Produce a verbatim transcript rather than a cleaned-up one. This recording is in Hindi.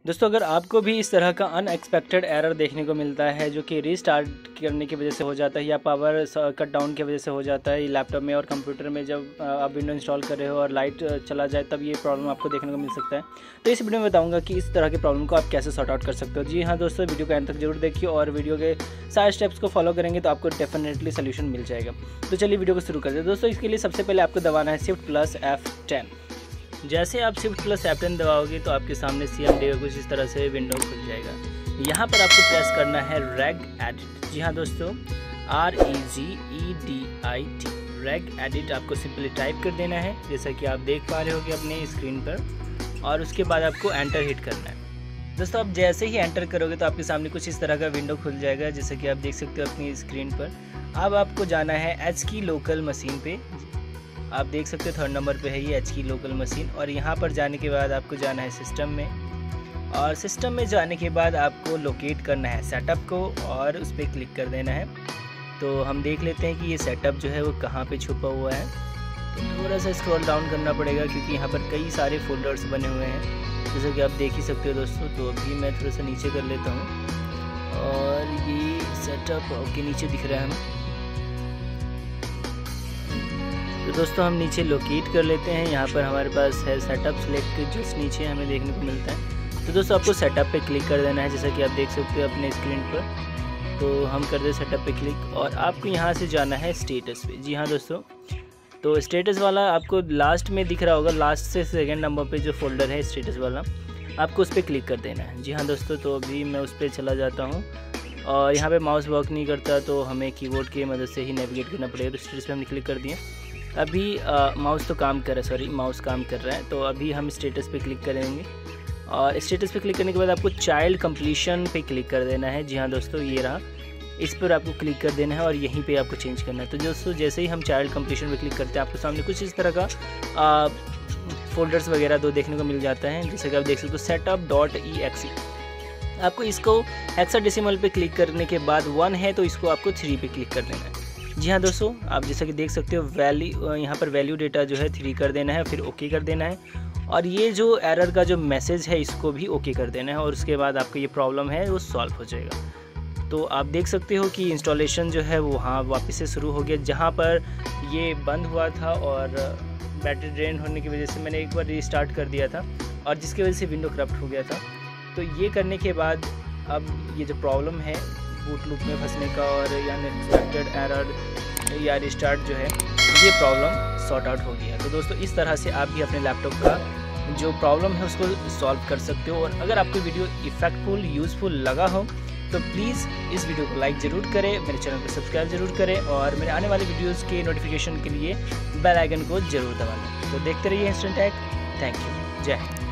दोस्तों अगर आपको भी इस तरह का अनएक्सपेक्टेड एरर देखने को मिलता है जो कि रीस्टार्ट करने की वजह से हो जाता है या पावर कट डाउन की वजह से हो जाता है लैपटॉप में और कंप्यूटर में, जब आप विंडो इंस्टॉल कर रहे हो और लाइट चला जाए तब ये प्रॉब्लम आपको देखने को मिल सकता है। तो इस वीडियो में बताऊंगा कि इस तरह की प्रॉब्लम को आप कैसे सॉर्ट आउट कर सकते हो। जी हाँ दोस्तों, वीडियो को एंड तक जरूर देखिए और वीडियो के सारे स्टेप्स को फॉलो करेंगे तो आपको डेफिनेटली सोल्यूशन मिल जाएगा। तो चलिए वीडियो को शुरू करते हैं। दोस्तों इसके लिए सबसे पहले आपको दबाना है शिफ्ट प्लस एफ टेन। जैसे आप शिफ्ट प्लस एफ टेन दबाओगे तो आपके सामने सी एम डी कुछ इस तरह से विंडो खुल जाएगा। यहाँ पर आपको प्रेस करना है रेग एडिट। जी हाँ दोस्तों, R E G E D I T, reg edit आपको सिंपली टाइप कर देना है जैसा कि आप देख पा रहे हो अपने स्क्रीन पर, और उसके बाद आपको एंटर हिट करना है। दोस्तों आप जैसे ही एंटर करोगे तो आपके सामने कुछ इस तरह का विंडो खुल जाएगा जैसा कि आप देख सकते हो अपनी स्क्रीन पर। अब आपको जाना है एच की लोकल मशीन पे। आप देख सकते हो थर्ड नंबर पे है ये एच की लोकल मशीन, और यहाँ पर जाने के बाद आपको जाना है सिस्टम में, और सिस्टम में जाने के बाद आपको लोकेट करना है सेटअप को और उस पर क्लिक कर देना है। तो हम देख लेते हैं कि ये सेटअप जो है वो कहाँ पे छुपा हुआ है। तो थोड़ा सा स्क्रॉल डाउन करना पड़ेगा क्योंकि यहाँ पर कई सारे फोल्डर्स बने हुए हैं जैसे कि आप देख ही सकते हो दोस्तों। तो अभी मैं थोड़ा सा नीचे कर लेता हूँ और ये सेटअप ओके नीचे दिख रहा है। तो दोस्तों हम नीचे लोकेट कर लेते हैं। यहाँ पर हमारे पास है सेटअप सिलेक्ट, जस्ट नीचे हमें देखने को मिलता है। तो दोस्तों आपको सेटअप पे क्लिक कर देना है जैसा कि आप देख सकते हो अपने स्क्रीन पर। तो हम कर दे सेटअप पे क्लिक और आपको यहाँ से जाना है स्टेटस पे। जी हाँ दोस्तों, तो स्टेटस वाला आपको लास्ट में दिख रहा होगा, लास्ट से सेकेंड नंबर पर जो फोल्डर है स्टेटस वाला, आपको उस पर क्लिक कर देना है। जी हाँ दोस्तों, तो अभी मैं उस पर चला जाता हूँ और यहाँ पर माउस वर्क नहीं करता तो हमें कीबोर्ड की मदद से ही नेविगेट करना पड़ेगा। तो स्टेटस पे हमने क्लिक कर दिया। अभी माउस तो काम कर रहा है, सॉरी माउस काम कर रहा है। तो अभी हम स्टेटस पे क्लिक करेंगे और स्टेटस पे क्लिक करने के बाद आपको चाइल्ड कंप्लीशन पे क्लिक कर देना है। जी हाँ दोस्तों, ये रहा, इस पर आपको क्लिक कर देना है और यहीं पे आपको चेंज करना है। तो दोस्तों जैसे ही हम चाइल्ड कंप्लीशन पे क्लिक करते हैं आपको सामने कुछ इस तरह का आ, फोल्डर्स वगैरह दो देखने को मिल जाता है जैसे कि आप देख सकते हो setup dot E X E. आपको इसको हेक्साडेसिमल पे क्लिक करने के बाद वन है तो इसको आपको थ्री पे क्लिक कर देना है। जी हाँ दोस्तों, आप जैसा कि देख सकते हो वैल्यू यहाँ पर वैल्यू डेटा जो है थ्री कर देना है, फिर ओके कर देना है, और ये जो एरर का जो मैसेज है इसको भी ओके कर देना है, और उसके बाद आपका ये प्रॉब्लम है वो सॉल्व हो जाएगा। तो आप देख सकते हो कि इंस्टॉलेशन जो है वो हाँ वापस से शुरू हो गया। जहाँ पर ये बंद हुआ था और बैटरी ड्रेन होने की वजह से मैंने एक बार रीस्टार्ट कर दिया था और जिसकी वजह से विंडो करप्ट हो गया था। तो ये करने के बाद अब ये जो प्रॉब्लम है बूट लूप में फंसने का और या अनएक्सपेक्टेड एरर या रिस्टार्ट जो है, ये प्रॉब्लम सॉर्ट आउट हो गया। तो दोस्तों इस तरह से आप भी अपने लैपटॉप का जो प्रॉब्लम है उसको सॉल्व कर सकते हो। और अगर आपको वीडियो इफेक्टफुल यूज़फुल लगा हो तो प्लीज़ इस वीडियो को लाइक ज़रूर करें, मेरे चैनल को सब्सक्राइब ज़रूर करें और मेरे आने वाले वीडियोज़ के नोटिफिकेशन के लिए बेल आइकन को ज़रूर दबा लें। तो देखते रहिए इंस्टेंट टेक। थैंक यू, जय हिंद।